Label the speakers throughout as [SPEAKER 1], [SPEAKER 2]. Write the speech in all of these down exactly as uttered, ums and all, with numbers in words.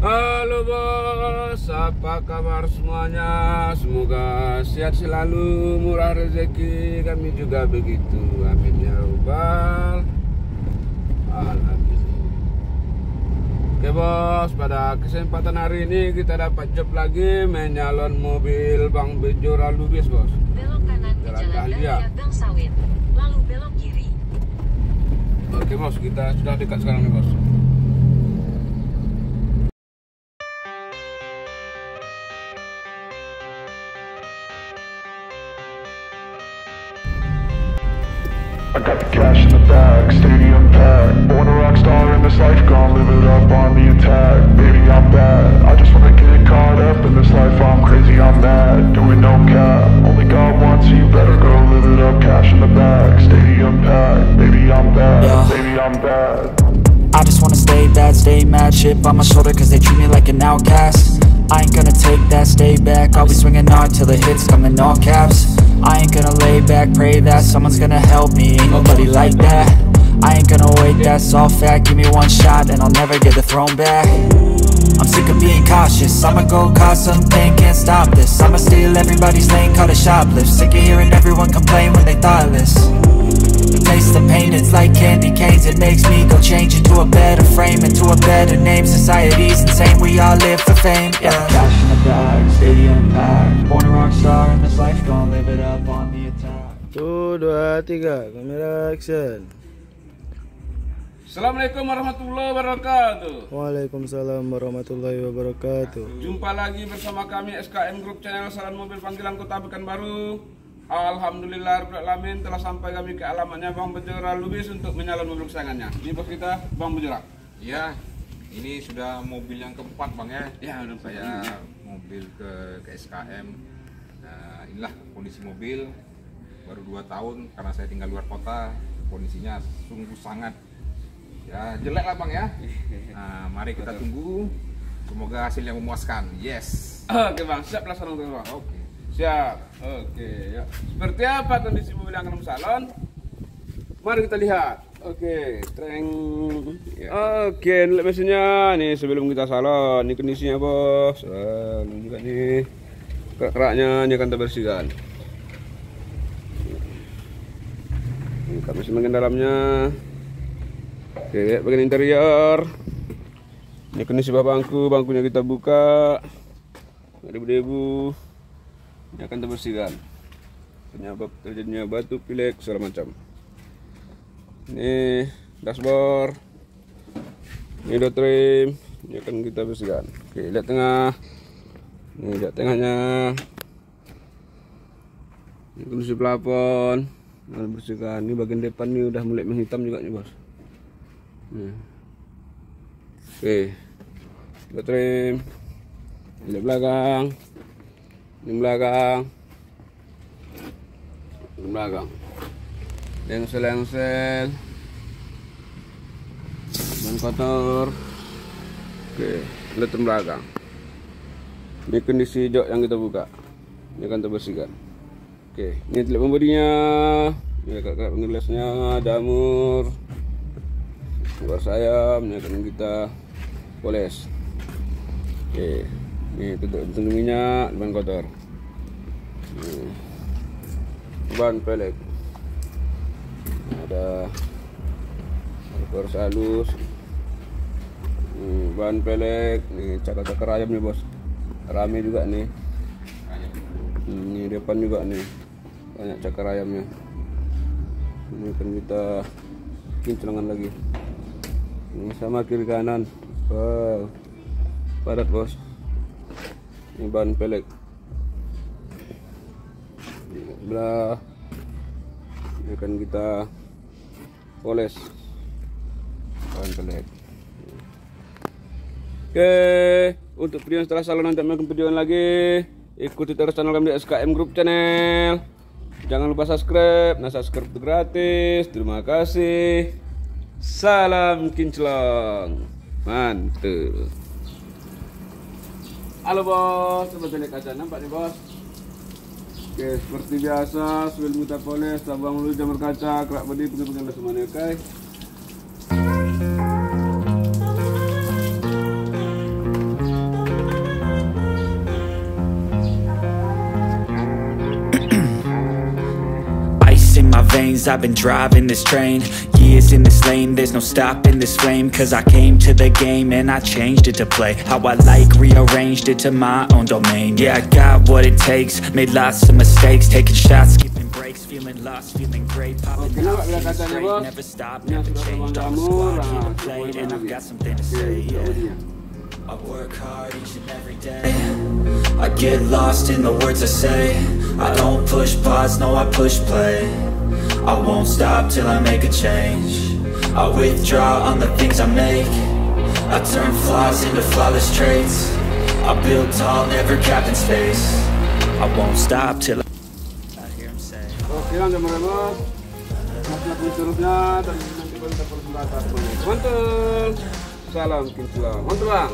[SPEAKER 1] Halo bos, apa kabar semuanya? Semoga sehat selalu, murah rezeki, kami juga begitu. Amin ya robbal alamin. Oke bos, pada kesempatan hari ini kita dapat job lagi menyalon mobil Bang Bejo Ralubis bos.
[SPEAKER 2] Belok kanan ke
[SPEAKER 1] Jalan
[SPEAKER 2] Jalan
[SPEAKER 1] Dahlia.
[SPEAKER 2] Dahlia Gang Sawit, lalu belok kiri.
[SPEAKER 1] Oke bos, kita sudah dekat sekarang nih bos.
[SPEAKER 3] I got the cash in the bag, stadium packed. Born a rock star in this life, gon' live it up on the attack. Baby, I'm bad, I just wanna get caught up in this life. I'm crazy, I'm mad, doing no cap. Only God wants you, better go live it up. Cash in the bag, stadium packed. Baby, I'm bad,
[SPEAKER 4] Yeah.
[SPEAKER 3] baby, I'm bad.
[SPEAKER 4] I just wanna stay bad, stay mad, chip on my shoulder cause they treat me like an outcast. I ain't gonna take that, stay back, I'll be swinging hard till the hits come in all caps. I ain't gonna lay back, pray that someone's gonna help me, ain't nobody like that. I ain't gonna wait, that's all fact, give me one shot and I'll never get the throne back. I'm sick of being cautious, I'ma go cause something, can't stop this. I'ma steal everybody's lane, call it shoplift. Sick of hearing everyone complain when they thoughtless. Taste the pain, it's like candy canes. It makes me go change into a better frame, into a better name. Society's insane, we all live for fame, yeah. Cash in the bag, stadium packed. Born a rock star in this life, gon' live it up on the attack.
[SPEAKER 1] Satu, dua, tiga, kamera action. Assalamualaikum warahmatullahi wabarakatuh.
[SPEAKER 5] Waalaikumsalam warahmatullahi wabarakatuh.
[SPEAKER 1] Jumpa lagi bersama kami S K M Group Channel Salon Mobil Panggilan Kota Pekanbaru. Alhamdulillah alamin telah sampai kami ke alamatnya Bang Bejo Ralubis untuk menyalon mobil kesayangannya. Ini bos kita Bang Bejo.
[SPEAKER 6] Ya, ini sudah mobil yang keempat bang ya.
[SPEAKER 1] Ya, udah
[SPEAKER 6] Saya mobil ke, ke S K M. Nah, inilah kondisi mobil baru dua tahun karena saya tinggal luar kota. Kondisinya sungguh sangat ya jelek lah bang ya. Nah, mari kita tunggu. Semoga hasil yang memuaskan. Yes.
[SPEAKER 1] Oke bang, siap laksanakan bang.
[SPEAKER 6] Oke.
[SPEAKER 1] Siap. Oke, ya. Seperti apa kondisi mobil yang akan salon? Mari kita lihat. Oke, treng. Ya. Oke, ini mesinnya nih sebelum kita salon. Ini kondisinya bos. Nah, ini juga nih kerak-keraknya ini akan kita bersihkan. Ini kap mesin bagian dalamnya. Oke, lihat bagian interior. Ini kondisi bangku, bangkunya kita buka. Nggak debu-debu. Ini akan terbersihkan penyebab terjadinya batu pilek segala macam. Ini dashboard, ini door trim, ini akan kita bersihkan. Oke, lihat tengah, ini lihat tengahnya, ini kondisi plafon, akan bersihkan. Ini bagian depan ini udah mulai menghitam juga nih bos. Nih. Oke, door trim, lihat belakang. Ini belakang, ini belakang, lengsel-lengsel, ban kotor. Oke, lihat belakang. Ini kondisi jok yang kita buka, ini akan terbersihkan. Oke, ini teluk pembodinya, ini kakak pengelasnya, damur, luar sayap, ini akan kita poles. Oke. Ini tutup tendung minyak, ban kotor. Ini. Ban pelek. Ada harus halus. Ini ban pelek, ini cakar-cakar ayam nih bos. Rame juga nih. Ini depan juga nih. Banyak cakar ayamnya. Ini akan kita kincelangan lagi. Ini sama kiri kanan. Wow. Padat bos. Ini ban pelek belah, ini akan kita poles ban pelek. Oke, untuk video setelah salon nanti akan video lagi. Ikuti terus channel kami di S K M Group Channel. Jangan lupa subscribe, nah subscribe itu gratis. Terima kasih. Salam kinclong, mantul. Halo bos, sobat Denek kaca, nampak nih bos. Oke, seperti biasa sebelum kita poles, tabang dulu jamur kaca, kerak bodi, pegang-pegang semuanya, oke.
[SPEAKER 4] years I've been driving this train. Years in this lane, there's no stopping this flame. Cause I came to the game and I changed it to play how I like, rearranged it to my own domain. Yeah, I got what it takes, made lots of mistakes, taking shots, skipping breaks, feeling lost, feeling great, popping out, feeling straight, never stop, never changed, on the squad, here to play, and I've got something to say, yeah. I work hard each and every day, I get lost in the words I say, I don't push pause, no I push play, I won't stop till I make a change, I withdraw on the things I make, I turn flaws into flawless traits, I build tall, never capped in space, I won't stop till I, I hear him say.
[SPEAKER 1] Oke lah teman-teman, masuk seterusnya dan nanti baru kita berbicara semuanya. Mantul, salam kinclong, mantul bang.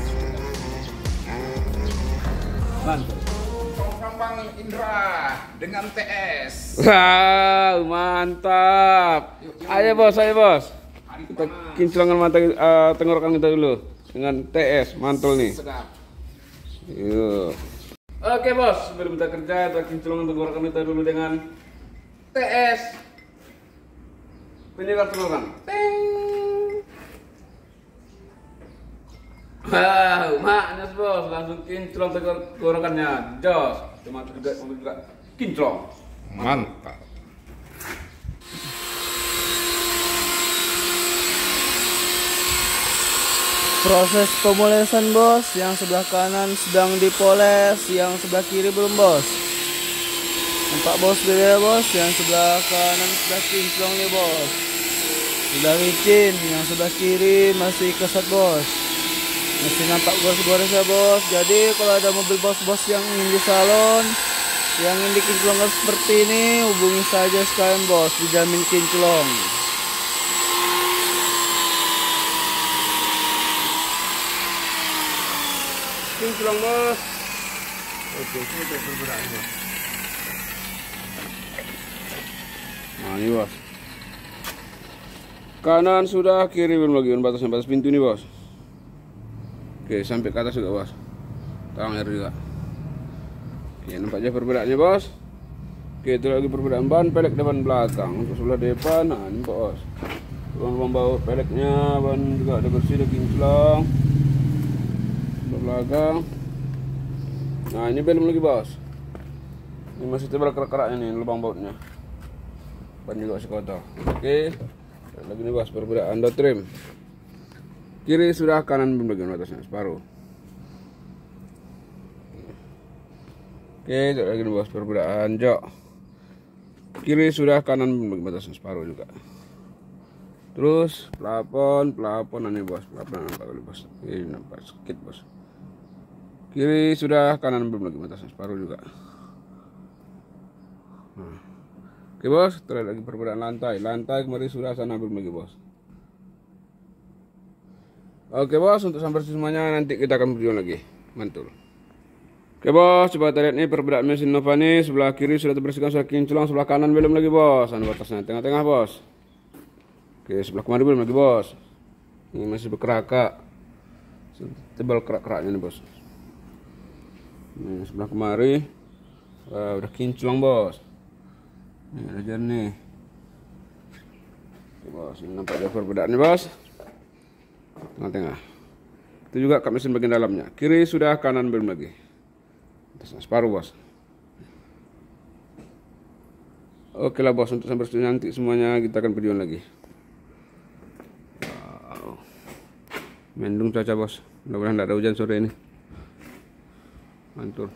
[SPEAKER 1] Mantul.
[SPEAKER 6] Bang Indra dengan T S.
[SPEAKER 1] Wow, mantap. Ayo bos, ayo bos. Kita kinclongan mata uh, tenggorokan kita dulu dengan T S, mantul nih.
[SPEAKER 6] Sedap.
[SPEAKER 1] Yuk. Oke bos, sebelum kita kerja kita kinclongan tenggorokan kita dulu dengan T S. Penyegar tenggorokan. Teng. Wow, maknya bos, langsung kinclong tenggorokannya. Jos, cuma juga juga kinclong.
[SPEAKER 6] Mantap.
[SPEAKER 5] Proses pemolesan bos, yang sebelah kanan sedang dipoles, yang sebelah kiri belum bos. Nampak bos beda bos, yang sebelah kanan sudah kinclong nih bos, sudah licin, yang sebelah kiri masih kesat bos, masih nampak gores-goresnya bos. Jadi kalau ada mobil bos-bos yang ingin di salon, yang ingin dikinclongkan seperti ini, hubungi saja sekalian bos, dijamin kinclong.
[SPEAKER 1] Kinclong bos. Oke, sudah bergerak bos. Nah ini bos, kanan sudah, kiri belum lagi, batasnya batas pintu ini bos. Oke, sampai ke atas juga bos, tang air juga. Oke, nampak aja perbedaannya bos. Oke, itu lagi perbedaan ban pelek depan belakang. Untuk sebelah depan, nah ini bos, lubang baut peleknya, ban juga ada bersih, ada kinclong. Belakang. Nah ini belum lagi bos, ini masih tebal kerak-keraknya nih lubang bautnya, ban juga masih kotor. Oke, lagi nih bos perbedaan dot trim. Kiri sudah, kanan belum bagian atasnya separuh. Oke, lagi nih bos perbedaan jok. Kiri sudah, kanan belum bagian atasnya separuh juga. Terus plafon, plafon ini bos, plafon nampak kali bos. Ini nampak sedikit bos. Kiri sudah, kanan belum lagi, atasnya separuh juga. Nah. Oke bos, terlihat lagi perbedaan lantai. Lantai kemarin sudah, sana belum lagi bos. Oke bos, untuk sampai semuanya nanti kita akan video lagi. Mantul. Oke bos, coba kita lihat nih perbedaan mesin Nova nih. Sebelah kiri sudah terbersihkan, sudah kinclong. Sebelah kanan belum lagi bos. Anu batasnya tengah-tengah bos. Oke, sebelah kemarin belum lagi bos. Ini masih berkerakak, tebal kerak-keraknya nih bos. Ini sebelah kemari, wah, udah kinclong bos. Ini ada jernih. Oke bos, ini nampak ada perbedaannya bos. Tengah-tengah. Itu juga kap mesin bagian dalamnya. Kiri sudah, kanan belum lagi. Atasnya separuh bos. Oke lah bos, untuk sampai nanti semuanya kita akan video lagi. Wow, mendung cuaca bos. Mudah-mudahan tidak ada hujan sore ini. Mantul.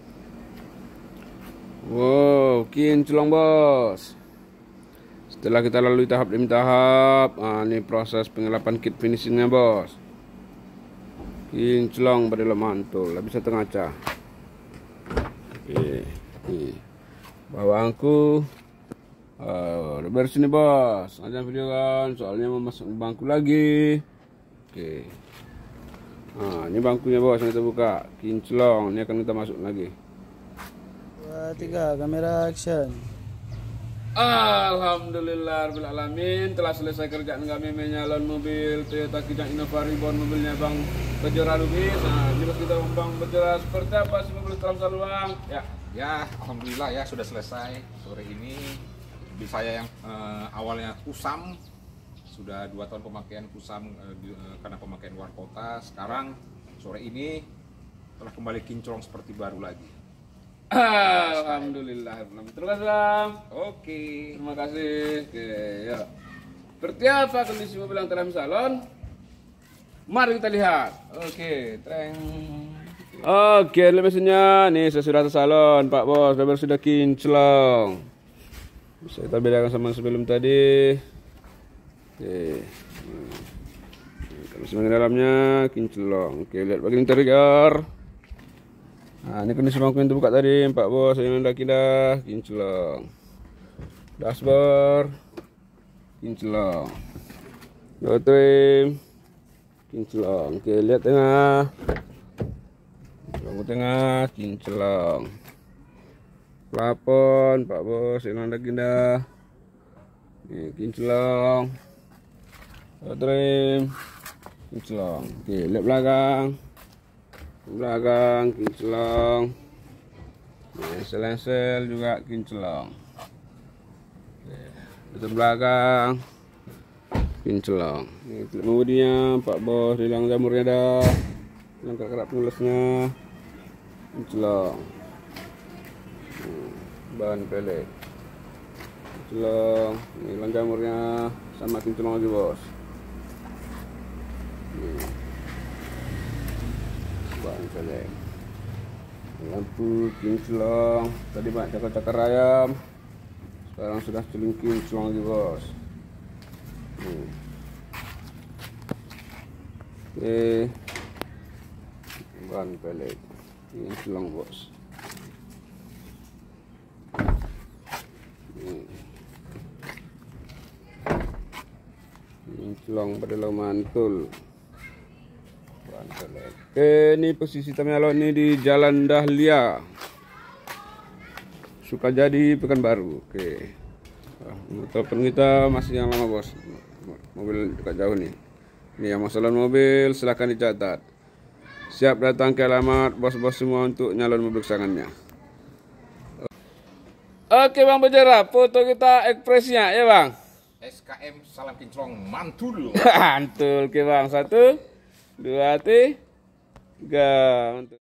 [SPEAKER 1] Wow, kinclong bos. Setelah kita lalui tahap demi tahap, nah, ini proses pengelapan kit finishingnya bos. Kinclong pada mantul, bisa tengaca. Oke, nih bawangku. Oh, udah beres nih bos. Ada video kan, soalnya mau masuk bangku lagi. Oke. Nah, ini bangkunya bos yang kita buka. Kinclong, ini akan kita masuk lagi.
[SPEAKER 5] Dua, tiga, kamera action.
[SPEAKER 1] Alhamdulillah rabbil alamin, telah selesai kerjaan kami menyalon mobil Toyota Kijang Innova Reborn, mobilnya Bang Bejora Lubis. Nah, ini bos kita Bang Bejora, seperti apa sih mobil setelah salon Bang?
[SPEAKER 6] Ya, ya, alhamdulillah ya sudah selesai sore ini. mobil saya yang eh, awalnya kusam, sudah dua tahun pemakaian kusam eh, di, eh, karena pemakaian luar kota. Sekarang sore ini telah kembali kinclong seperti baru lagi.
[SPEAKER 1] Alhamdulillah. Terima kasih Bang.
[SPEAKER 6] Oke.
[SPEAKER 1] Terima kasih. Oke, ya. Seperti apa kondisi mobil yang dalam salon? Mari kita lihat. Oke, treng. Oke, lihat mesinnya. Nih, saya sudah ke salon, Pak Bos. Sudah sudah kinclong. Bisa kita bedakan sama sebelum tadi. Oke. Kalau mesin dalamnya kinclong. Oke, lihat bagian interior. Nah, ini kondisi bangku yang terbuka tadi, Pak Bos. Yang hendak kita kinclong. Dashboard kinclong. Door trim kinclong. Oke, lihat tengah. Bangku tengah kinclong. Plafon, Pak Bos, yang hendak kita. Ini kinclong. Door trim kinclong. Oke, lihat belakang. Belakang kinclong. Ini sel-sel juga kinclong. Itu belakang kinclong. Ini kemudian Pak Bos, hilang jamurnya dah, hilang kerap nulisnya kinclong. Ban pelek kinclong. Ini hilang jamurnya sama kinclong lagi Bos. Ini ban pelek, lampu kinclong. Tadi banyak cakar-cakar ayam, sekarang sudah celing kinclong lagi Bos. Hmm. Oke, ban pelek kinclong Bos. Hmm. Kinclong pada mantul. Oke, ini posisi Tamialo ini di Jalan Dahlia, Sukajadi, Pekanbaru. Oke, nah, telepon kita masih yang lama Bos, mobil dekat jauh nih. Ini yang masalah mobil, silahkan dicatat. Siap datang ke alamat bos-bos semua untuk nyalon mobil kesayangannya. Oke Bang Bejera, foto kita ekspresinya ya Bang.
[SPEAKER 6] S K M salam kinclong mantul.
[SPEAKER 1] Mantul, oke Bang. Satu, dua, tiga.